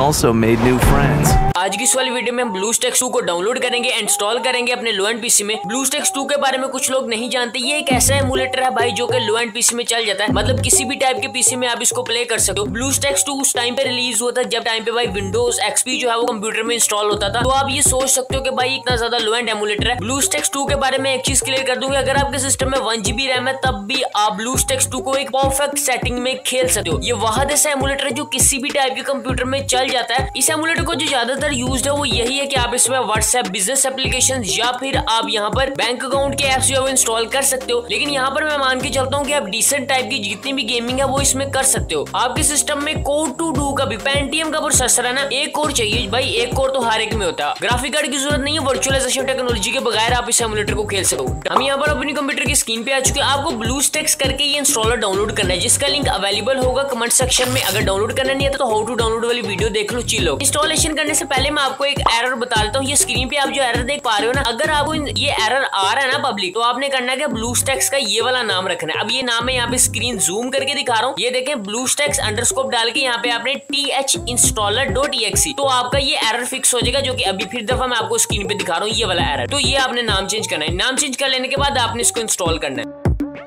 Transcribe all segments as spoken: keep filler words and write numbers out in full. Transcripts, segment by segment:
also made new friends. आज की इस वाली वीडियो में हम ब्लूस्टैक्स टू को डाउनलोड करेंगे, इंस्टॉल करेंगे अपने लो एंड पीसी में। ब्लूस्टैक्स टू के बारे में कुछ लोग नहीं जानते। ये एक ऐसा एमुलेटर है भाई जो कि लो एंड पीसी में चल जाता है, मतलब किसी भी टाइप के पीसी में आप इसको प्ले कर सकते हो। ब्लूस्टैक्स टू उस टाइम पे रिलीज हुआ था जब टाइम पे भाई विंडोज एक्सपी जो है वो कंप्यूटर में इंस्टॉल होता था। तो आप ये सोच सकते हो कि भाई इतना ज्यादा लो एंड एमुलेटर है। ब्लूस्टैक्स टू के बारे में एक चीज क्लियर कर दूंगी, अगर आपके सिस्टम में वन जीबी रैम है तब भी आप ब्लूस्टैक्स टू को एक परफेक्ट सेटिंग में खेल सकते हो। ये वाहद ऐसा एमुलेटर है जो किसी भी टाइप के कंप्यूटर में चल जाता है। इस एमुलेटर को जो ज्यादातर यूज्ड है वो यही है कि आप इसमें व्हाट्सएप बिजनेस एप्लीकेशन या फिर आप यहाँ पर बैंक अकाउंट के एप्स जो है इंस्टॉल कर सकते हो। लेकिन यहाँ पर मैं मान के चलता हूँ कि आप डिसेंट टाइप की जितनी भी गेमिंग है वो इसमें कर सकते हो। आपके सिस्टम में कोर टू डू का भी पेंटियम का प्रोसेसर है ना, एक कोर चाहिए भाई, एक कोर तो हर एक में होता है। ग्राफिक कार्ड की जरूरत नहीं है, वर्चुअलाइजेशन टेक्नोलॉजी के बगैर आप इस एमुलेटर को खेल सकते हो। हम यहाँ पर अपनी कंप्यूटर की स्क्रीन पे आ चुके हैं। आपको ब्लूस्टैक्स करके ये इंस्टॉलर डाउनलोड करना है, जिसका लिंक अवेलेबल होगा कमेंट सेक्शन में। अगर डाउनलोड करना नहीं है तो हाउ टू डाउनलोड वाली वीडियो देख लो, चिलो। इंस्टॉलेशन करने से पहले मैं आपको एक एरर बता देता हूँ। ये स्क्रीन पे आप जो एरर देख पा रहे हो ना, अगर आपको ये एरर आ रहा है ना पब्लिक, तो आपने करना है ब्लूस्टैक्स का ये वाला नाम रखना है। अब ये नाम मैं यहाँ पे स्क्रीन जूम करके दिखा रहा हूँ, ये देखें ब्लूस्टैक्स अंडरस्कोप डाल के यहाँ पे आपने T H installer dot E X E, तो आपका ये एरर फिक्स हो जाएगा, जो कि अभी फिर दफा मैं आपको स्क्रीन पे दिखा रहा हूँ ये वाला एरर। तो ये आपने नाम चेंज करना है। नाम चेंज कर लेने के बाद आपने इसको इंस्टॉल करना है।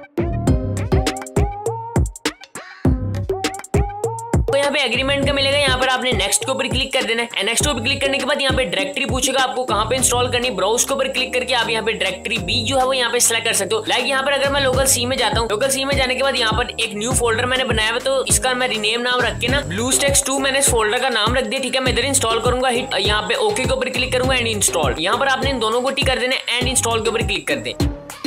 तो यहाँ पे एग्रीमेंट का मिलेगा, यहाँ पर आपने नेक्स्ट के ऊपर क्लिक कर देना है। नेक्स्ट के ऊपर क्लिक करने के बाद यहाँ पे डायरेक्टरी पूछेगा आपको कहाँ पे इंस्टॉल करनी है। ब्राउज के ऊपर क्लिक करके आप यहाँ पे डायरेक्टरी बी जो है वो यहाँ पे सिलेक्ट कर सकते हो। लाइक यहाँ पर अगर मैं लोकल सी में जाता हूँ, लोकल सी में जाने के बाद यहाँ पर एक न्यू फोल्डर मैंने बनाया हुआ, तो इसका मैं रिनेम नाम रख के ना ब्लूस्टैक्स टू मैंने इस फोल्डर का नाम रख दिया। ठीक है, मैं इधर इंस्टॉल करूंगा, हिट यहाँ पे ओके के ऊपर क्लिक करूंगा एंड इंस्टॉल। यहाँ पर आपने इन दोनों को टिक कर देना एंड इंस्टॉल के ऊपर क्लिक कर दे।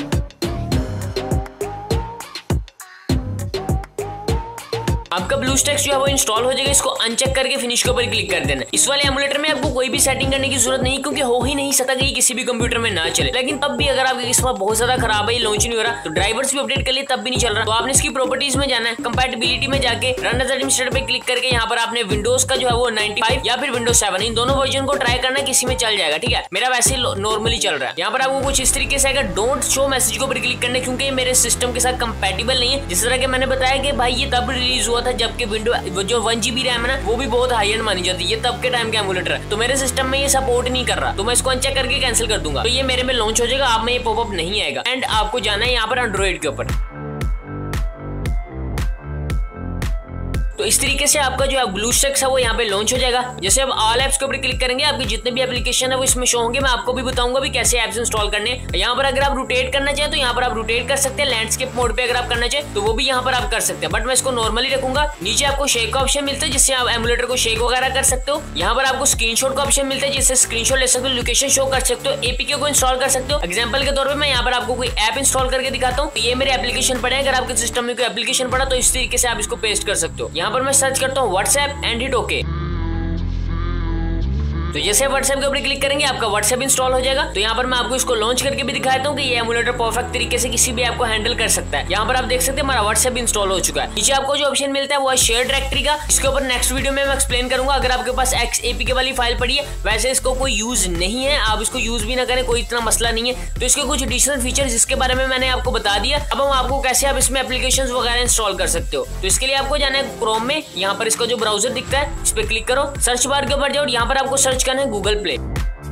आपका ब्लूस्टैक्स जो है वो इंस्टॉल हो जाएगा। इसको अनचेक करके फिनिश के ऊपर क्लिक कर देना। इस वाले एमुलेटर में आपको कोई भी सेटिंग करने की जरूरत नहीं, क्योंकि हो ही नहीं सकता कि ये किसी भी कंप्यूटर में ना चले। लेकिन तब भी अगर आपकी किस्मत बहुत ज्यादा खराब है, ये लॉन्च नहीं हो रहा, तो ड्राइवर्स भी अपडेट कर लिए तब भी नहीं चल रहा, तो आपने इसकी प्रॉपर्टीज में जाना है। कंपैटिबिलिटी में जाके रन एज एडमिनिस्ट्रेटर पे क्लिक करके यहाँ पर आपने विंडोज का जो है वो नाइनटी फाइव या फिर विंडोज सेवन, इन दोनों वर्जन को ट्राई करना, किसी में चल जाएगा। ठीक है, मेरा वैसे नॉर्मली चल रहा है। यहाँ पर आपको कुछ इस तरीके से आएगा, डोंट शो मैसेज के ऊपर क्लिक करना, क्योंकि ये मेरे सिस्टम के साथ कंपैटिबल नहीं है। जिस तरह के मैंने बताया कि भाई ये तब रिलीज हुआ था जबकि विंडो जो वन जीबी रैम है ना वो भी बहुत हाई एंड मानी जाती है, ये तब के टाइम का एमुलेटर है, तो मेरे सिस्टम में ये सपोर्ट नहीं कर रहा, तो मैं इसको अनचेक करके कैंसिल कर दूंगा। तो ये मेरे में लॉन्च हो जाएगा, आप में ये पॉपअप नहीं आएगा। एंड आपको जाना है यहाँ पर एंड्रॉइड के ऊपर। तो इस तरीके से आपका जो है ब्लूस्टैक्स है वो यहाँ पे लॉन्च हो जाएगा। जैसे अब ऑल एप्स के ऊपर क्लिक करेंगे, आपके जितने भी एप्लीकेशन है वो इसमें शो होंगे। मैं आपको भी बताऊंगा भी कैसे एप्स इंस्टॉल करने हैं। यहाँ पर अगर आप रोटेट करना चाहें तो यहाँ पर आप रोटेट कर सकते हैं। लैंडस्केप मोड पे अगर आप करना चाहें तो वो भी यहाँ पर आप कर सकते हैं, बट मैं इसको नॉर्मली रखूंगा। नीचे आपको शेक का ऑप्शन मिलता है, जिससे आप एमुलेटर को शेक वगैरह कर सकते हो। यहाँ पर आपको स्क्रीनशॉट का ऑप्शन मिलता है, जिससे स्क्रीनशॉट ले सकते हो, लोकेशन शो कर सकते हो, एपीके को इंस्टॉल कर सकते हो। एग्जाम्पल के तौर पर मैं यहाँ पर आपको कोई ऐप इंस्टॉल करके दिखाता हूँ। ये मेरे एप्लीकेशन पड़े, अगर आपके सिस्टम में कोई एप्लीकेशन पड़ा तो इस तरीके से आप इसको पेस्ट कर सकते हो। यहाँ पर मैं सर्च करता हूँ व्हाट्सएप एंड हिट ओके। तो जैसे व्हाट्सएप के ऊपर क्लिक करेंगे आपका व्हाट्सएप इंस्टॉल हो जाएगा। तो यहाँ पर मैं आपको इसको लॉन्च करके भी दिखाता हूँ कि ये एमुलेटर परफेक्ट तरीके से किसी भी ऐप को हैंडल कर सकता है। यहाँ पर आप देख सकते हैं हमारा व्हाट्सएप इंस्टॉल हो चुका है। नीचे आपको जो ऑप्शन मिलता है वो है शेयर डायरेक्टरी का। इसके ऊपर नेक्स्ट वीडियो में मैं एक्सप्लेन करूंगा। अगर आपके पास एक्स एपीके वाली फाइल पड़ी है, वैसे इसको कोई यूज नहीं है, आप इसको यूज भी ना करें, कोई इतना मसला नहीं है। तो इसके कुछ एडिशनल फीचर्स जिसके बारे में मैंने आपको बता दिया। अब हम आपको कैसे आप इसमें एप्लीकेशन वगैरह इंस्टॉल कर सकते हो। तो इसके लिए आपको जाना है क्रोम में, यहाँ पर इसका जो ब्राउजर दिखता है इस पर क्लिक करो, सर्च बार के ऊपर जाओ, यहाँ पर आपको सर्च करना है Google Play.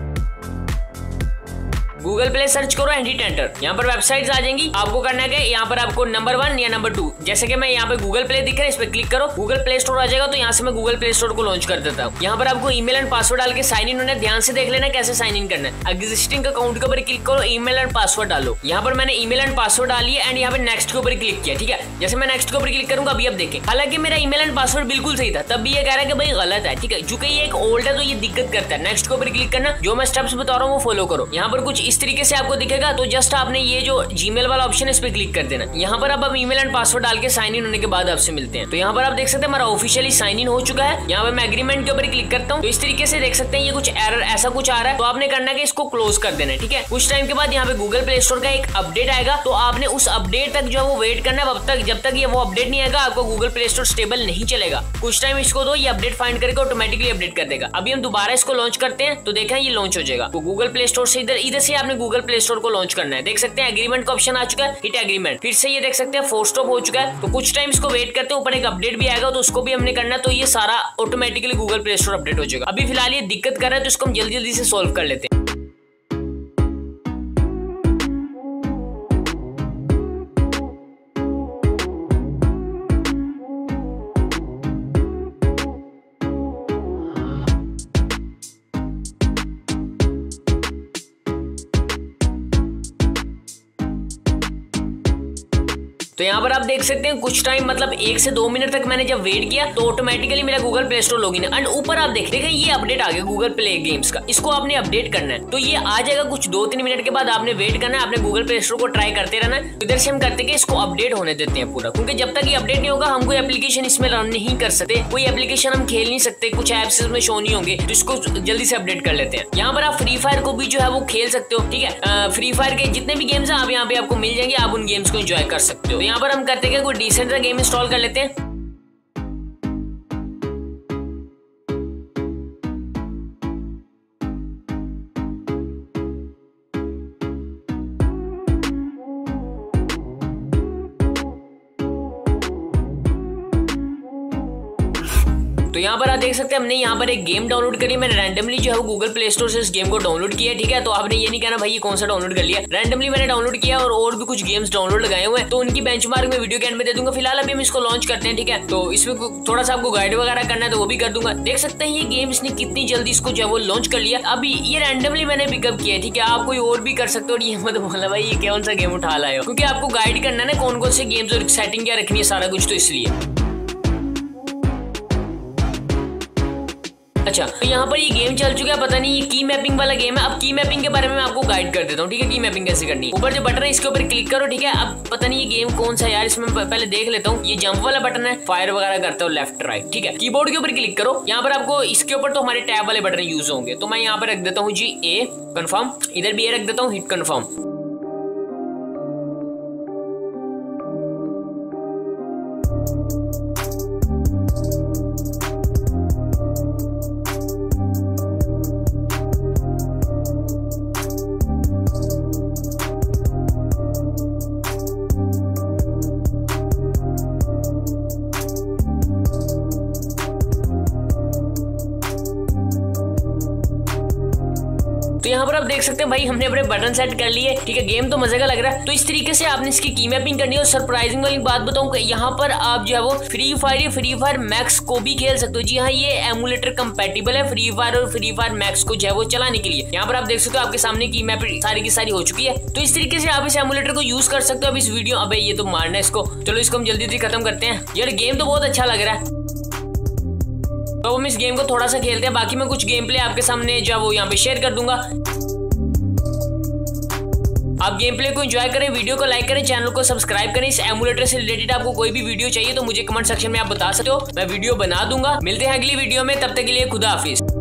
Google Play search करो एंड हिट एंटर। यहाँ पर वेबसाइट्स आ जाएंगी, आपको करना है यहाँ पर आपको नंबर वन या नंबर टू, जैसे कि मैं यहाँ पे गूगल प्ले दिख रहा है, इस पे क्लिक करो, गूगल प्ले स्टोर आ जाएगा। तो यहाँ से मैं गूगल प्ले स्टोर को लॉन्च कर देता हूँ। यहाँ पर आपको ईमेल एंड पासवर्ड डाल के साइन इन होना है। ध्यान से देख लेना कैसे साइन इन करना है। एग्जिस्टिंग अकाउंट के ऊपर क्लिक करो, ईमेल एंड पासवर्ड डालो। यहाँ पर मैंने ईमेल एंड पासवर्ड डाली है एंड यहाँ पे नेक्स्ट के ऊपर क्लिक किया। ठीक है, जैसे मैं नेक्स्ट के ऊपर क्लिक करूंगा, अभी अब देखें, हालांकि मेरा ईमेल एंड पासवर्ड बिल्कुल सही था, तब भी ये कह रहा है कि भाई गलत है। ठीक है, जो कि ये एक ओल्ड है तो ये दिक्कत करता है। नेक्स्ट के ऊपर क्लिक करना, जो मैं स्टेप्स बता रहा हूँ वो फॉलो करो। यहाँ पर कुछ इस तरीके से आपको दिखेगा, तो जस्ट आपने ये जो जीमेल वाला ऑप्शन है इस पे क्लिक कर देना। यहाँ पर अब ईमेल एंड पासवर्ड डाल के साइन इन होने के बाद आपसे मिलते हैं। तो यहाँ पर आप देख सकते हैं हमारा ऑफिशियली साइन इन हो चुका है। यहाँ पर मैं एग्रीमेंट के ऊपर क्लिक करता हूँ, तो इस तरीके से देख सकते हैं ये कुछ एरर ऐसा कुछ आ रहा है, तो आपने करना है कि इसको क्लोज कर देना है। ठीक है, कुछ टाइम के बाद यहाँ पे गूगल प्ले स्टोर का एक अपडेट आएगा, तो आपने उस अपडेट तक जो है वो वेट करना है। अब तक जब तक ये वो अपडेट नहीं आएगा आपको गूगल प्ले स्टोर स्टेबल नहीं चलेगा। कुछ टाइम इसको दो, ये अपडेट फाइंड करके ऑटोमेटिकली अपडेट कर देगा। अभी हम दोबारा इसको लॉन्च करते हैं, तो देखें ये लॉन्च हो जाएगा। तो गूगल प्ले स्टोर से इधर इधर से आपने आपने गूगल प्ले स्टोर को लॉन्च करना है। देख सकते हैं एग्रीमेंट का ऑप्शन आ चुका है, हिट एग्रीमेंट। फिर से ये देख सकते हैं फोर्स स्टॉप हो चुका है। तो कुछ टाइम इसको वेट करते हैं, ऊपर एक अपडेट भी आएगा तो उसको भी हमने करना है। तो ये सारा automatically Google Play Store update हो जाएगा। अभी फिलहाल ये दिक्कत कर रहा है तो इसको हम जल्दी जल्दी से सॉल्व कर लेते हैं। तो यहाँ पर आप देख सकते हैं कुछ टाइम मतलब एक से दो मिनट तक मैंने जब वेट किया तो ऑटोमेटिकली मेरा गूगल प्ले स्टोर लॉगिन है। एंड ऊपर आप देख देखें ये अपडेट आ गया गूगल प्ले गेम्स का, इसको आपने अपडेट करना है। तो ये आ जाएगा कुछ दो तीन मिनट के बाद, आपने वेट करना है, आपने गूगल प्ले स्टोर को ट्राई करते रहना है। इधर से हम करते हैं इसको अपडेट होने देते हैं पूरा, क्योंकि जब तक ये अपडेट नहीं होगा हम कोई एप्लीकेशन इसमें रन नहीं कर सकते, कोई एप्लीकेशन हम खेल नहीं सकते, कुछ एप्स इसमें शो नहीं होंगे। तो इसको जल्दी से अपडेट कर लेते हैं। यहाँ पर आप फ्री फायर को भी जो है वो खेल सकते हो, ठीक है। फ्री फायर के जितने भी गेम्स है आप यहाँ पे आपको मिल जाएंगे, आप उन गेम्स को एंजॉय कर सकते हो। यहाँ पर हम करते हैं डिसेंट सा गेम इंस्टॉल कर लेते हैं। तो यहाँ पर आप देख सकते हैं हमने यहाँ पर एक गेम डाउनलोड करी। मैंने रैंडमली जो है वो गूगल प्ले स्टोर से इस गेम को डाउनलोड किया, ठीक है। तो आपने ये नहीं कहना भाई ये कौन सा डाउनलोड कर लिया, रैंडमली मैंने डाउनलोड किया और और भी कुछ गेम्स डाउनलोड लगाए हुए हैं। तो उनकी बेंचमार्क में वीडियो के एंड में दे दूंगा। फिलहाल अभी हम इसको लॉन्च करते हैं, ठीक है। तो इसमें थोड़ा सा आपको गाइड वगैरह करना है तो वो भी कर दूंगा। देख सकते हैं ये गेम इसने कितनी जल्दी इसको जो है वो लॉन्च कर लिया। अभी ये रैंडमली मैंने पिकअप किया है, ठीक है। आप कोई और भी कर सकते हो और ये मत बोला भाई ये कौन सा गेम उठा लाए हो, क्योंकि आपको गाइड करना है ना कौन कौन से गेम्स और सेटिंग क्या रखनी है सारा कुछ, तो इसलिए। अच्छा, तो यहाँ पर ये गेम चल चुका है, पता नहीं ये की मैपिंग वाला गेम है। अब की मैपिंग के बारे में मैं आपको गाइड कर देता हूँ, ठीक है। की मैपिंग कैसे करनी है, ऊपर जो बटन है इसके ऊपर क्लिक करो, ठीक है। अब पता नहीं ये गेम कौन सा है यार, इसमें पहले देख लेता हूँ। ये जंप वाला बटन है, फायर वगैरह करते हो लेफ्ट राइट, ठीक है। कीबोर्ड के ऊपर क्लिक करो। यहाँ पर आपको इसके ऊपर तो हमारे टैब वाले बटन यूज होंगे। तो मैं यहाँ पर रख देता हूँ जी ए कन्फर्म, इधर भी ए रख देता हूँ हिट कन्फर्म। तो यहाँ पर आप देख सकते हैं भाई हमने अपने बटन सेट कर लिए, ठीक है। गेम तो मजे का लग रहा है। तो इस तरीके से आपने इसकी की मैपिंग करनी है। और सरप्राइजिंग वाली बात बताऊं कि यहाँ पर आप जो है वो Free Fire Free Fire Max को भी खेल सकते हो। जी हाँ, ये एमुलेटर कंपैटिबल है फ्री फायर और फ्री फायर मैक्स को जो है वो चलाने के लिए। यहाँ पर आप देख सकते हो आपके सामने की मैप सारी की सारी हो चुकी है। तो इस तरीके से आप इस एमुलेटर को यूज कर सकते हो। अब इस वीडियो अबे ये तो मारना है इसको, चलो इसको हम जल्दी जल्दी खत्म करते हैं। यार गेम तो बहुत अच्छा लग रहा है, तो हम इस गेम को थोड़ा सा खेलते हैं। बाकी मैं कुछ गेम प्ले आपके सामने जो है वो यहाँ पे शेयर कर दूंगा। आप गेम प्ले को एंजॉय करें, वीडियो को लाइक करें, चैनल को सब्सक्राइब करें। इस एमुलेटर से रिलेटेड आपको कोई भी वीडियो चाहिए तो मुझे कमेंट सेक्शन में आप बता सकते हो, मैं वीडियो बना दूंगा। मिलते हैं अगली वीडियो में, तब तक के लिए खुदा हाफिज।